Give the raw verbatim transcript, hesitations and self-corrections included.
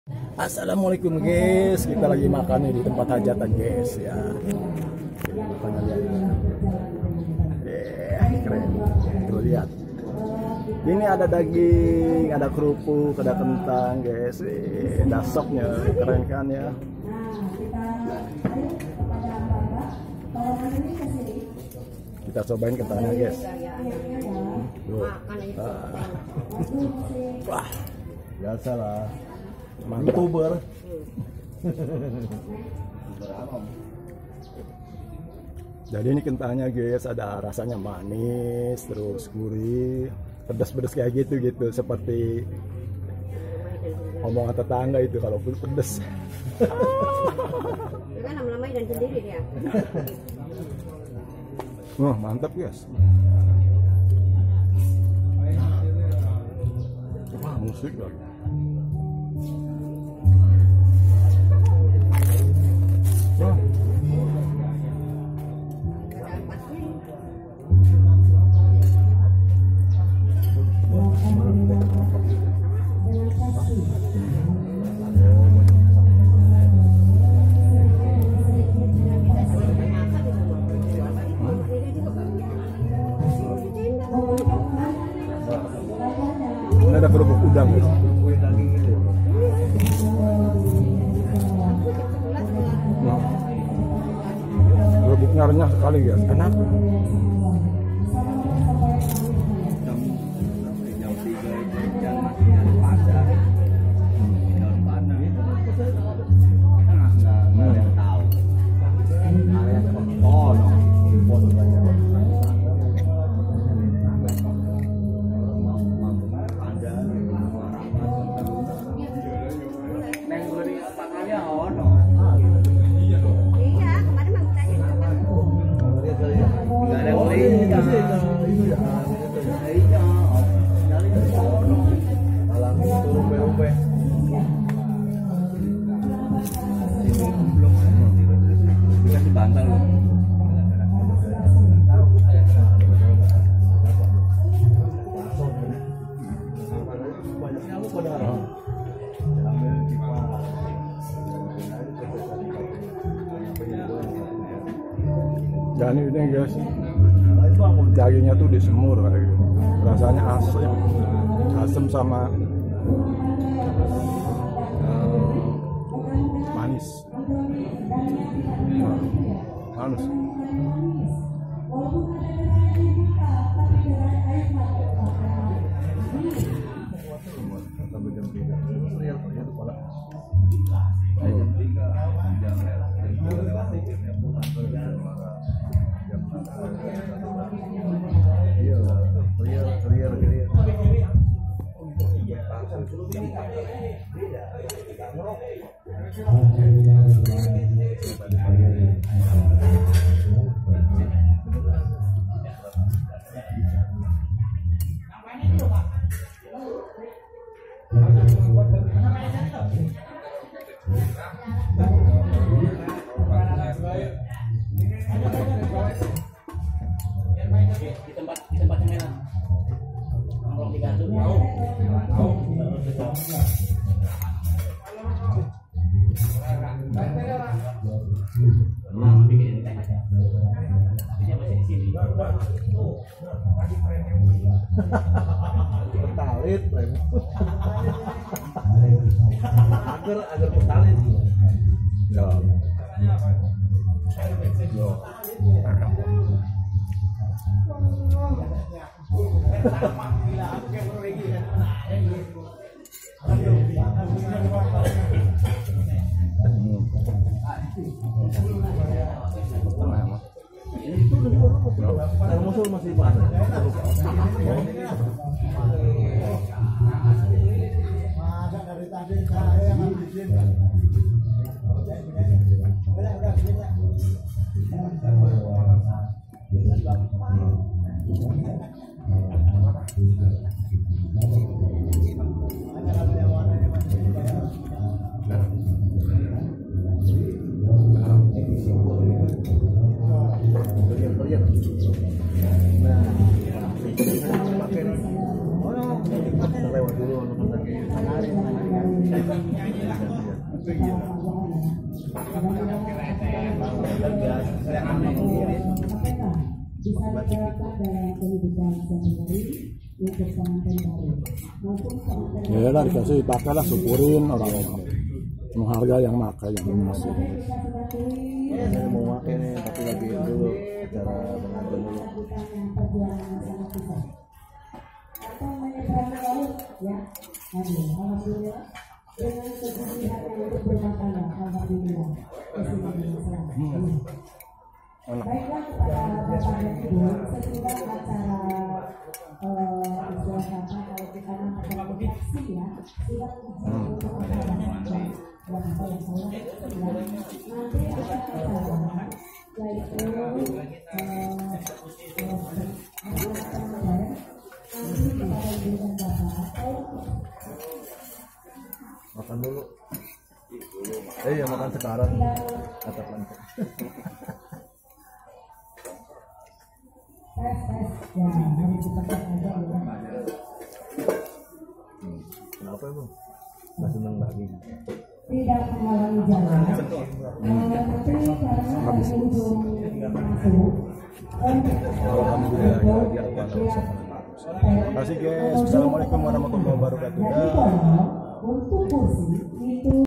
Assalamualaikum guys, kita lagi makan nih di tempat hajatan guys ya. Makannya lihat. Eh, keren. Tuh lihat. Ini ada daging, ada kerupuk, ada kentang guys. Eh, ada sopnya, keren kan ya. Kita cobain kentangnya guys. Tuh. Ah. Wah, biasalah. YouTuber. Jadi ini kentangnya guys, ada rasanya manis, terus gurih, pedas-pedas kayak gitu gitu, seperti omongan tetangga itu kalau pedas. Kan lama-lama dan sendiri dia. Wah, mantap guys. Wah, musik lagi. Wah. Ini ada kerupuk udang guys. Kerupuknya renyah sekali guys, enak. Dan ini guys, dagingnya tuh disemur kayak gitu. Rasanya asam, asam sama uh, manis. Nah, manis. Di tempat di tempat yang enak. Nongkrong di Gandung. Tahu. Tahu. Nah, bikin teh. Tapi siapa sih di sini? Pertalit, agar agar pertalit. Ya. Yo. Musuh masih panas. Masa dari tadi saya yang ngabisin. Udah, udah, bisa. Lewat dulu, bisa diterapkan dalam kehidupan sehari-hari untuk pengantin baru maupun pengantin Ya lah dikasih pakai lah, syukurin orang-orang menghargai yang makai yang masih. Saya mau pakai nih, tapi lagi dulu acara pengantin dulu. perjuangan sangat besar atau menyeberang laut ya. Aduh, alhamdulillah dengan kegigihan yang untuk berumah tangga, alhamdulillah masih selamat. Baiklah kepada Bapak dan Ibu, sesudah acara eh, istilah kata kalau kita mengatakan produksi ya, sudah untuk menjalankan buat apa yang saya bilang. Nanti akan acara yaitu eh, nanti kepada Ibu dan Bapak atau Makan dulu. Eh ya makan sekarang. Kata lantai. tes tes ya harus dipecat aja ya. Kenapa emang? Nggak senang lagi. Tidak mengalami jalan eh, tapi karena pengunjung masuk Alhamdulillah ya, ya Allah. Terima kasih guys. Assalamualaikum warahmatullahi wabarakatuh. jadi kalau untuk kursi itu